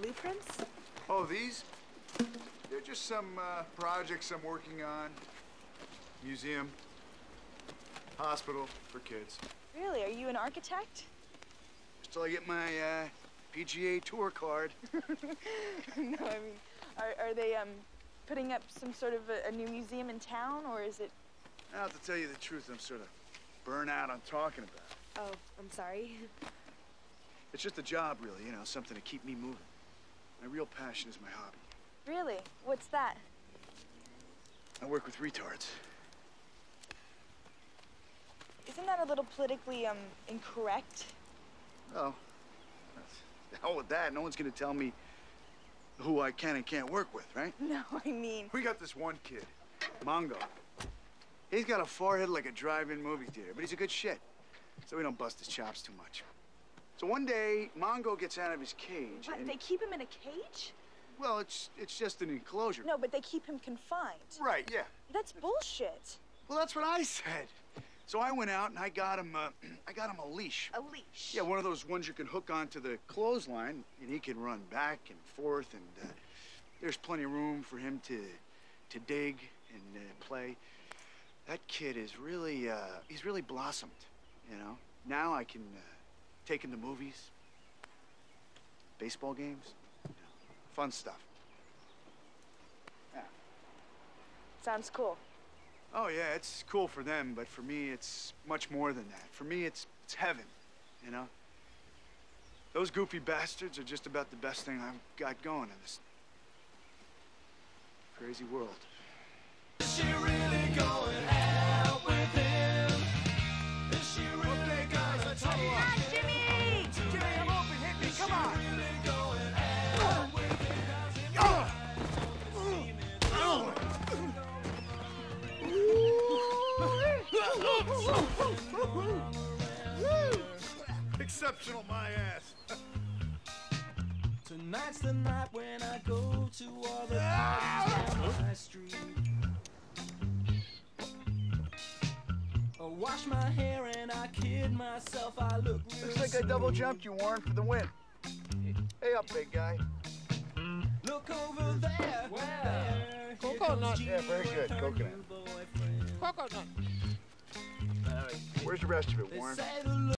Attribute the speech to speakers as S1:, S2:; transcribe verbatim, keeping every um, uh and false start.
S1: blueprints?
S2: Oh, these? They're just some uh, projects I'm working on. Museum. Hospital for kids.
S1: Really? Are you an architect?
S2: Just till I get my uh, P G A Tour card.
S1: No, I mean, are, are they um, putting up some sort of a, a new museum in town, or is it...
S2: Now, to tell you the truth, I'm sort of burnt out on talking about it.
S1: Oh, I'm sorry.
S2: It's just a job, really, you know, something to keep me moving. My real passion is my hobby.
S1: Really? What's that?
S2: I work with retards.
S1: Isn't that a little politically um, incorrect?
S2: Oh, the hell with that. No one's gonna tell me who I can and can't work with, right?
S1: No, I mean...
S2: We got this one kid, Mongo. He's got a forehead like a drive-in movie theater, but he's a good shit. So we don't bust his chops too much. So one day, Mongo gets out of his cage.
S1: What,
S2: and...
S1: they keep him in a cage?
S2: Well, it's it's just an enclosure.
S1: No, but they keep him confined.
S2: Right, yeah.
S1: That's bullshit.
S2: Well, that's what I said. So I went out and I got him, uh, I got him a leash.
S1: A leash?
S2: Yeah, one of those ones you can hook onto the clothesline, and he can run back and forth, and uh, there's plenty of room for him to, to dig and uh, play. That kid is really, uh, he's really blossomed, you know? Now I can uh, take him to movies, baseball games, you know, fun stuff. Yeah.
S1: Sounds cool.
S2: Oh, yeah, it's cool for them, but for me, it's much more than that. For me, it's, it's heaven, you know? Those goofy bastards are just about the best thing I've got going in this crazy world.
S3: Is she really going out with him? Is she really
S2: okay, guys,
S3: gonna
S2: let's huddle
S3: take
S2: up.
S3: him
S1: Jimmy!
S3: to
S2: Jimmy,
S3: bed?
S2: I'm open, hit me,
S3: Is
S2: come
S3: she
S2: on!
S3: really going out with him? Does it
S2: Oh!
S3: seem
S2: Oh! Exceptional, my ass.
S3: Tonight's the night when I go to all the parties down my street. I wash my hair and I kid myself, I look real
S2: Looks like I double jumped you, Warren, for the win. Hey up, big guy.
S3: Look over there.
S4: Wow.
S3: There. Here
S4: Coconut.
S3: comes
S2: Yeah, very
S3: Gina
S2: good.
S3: with her
S2: Coconut.
S3: new boyfriend.
S4: Coconut.
S2: Where's the rest of it,
S3: They
S2: Warren?
S3: say the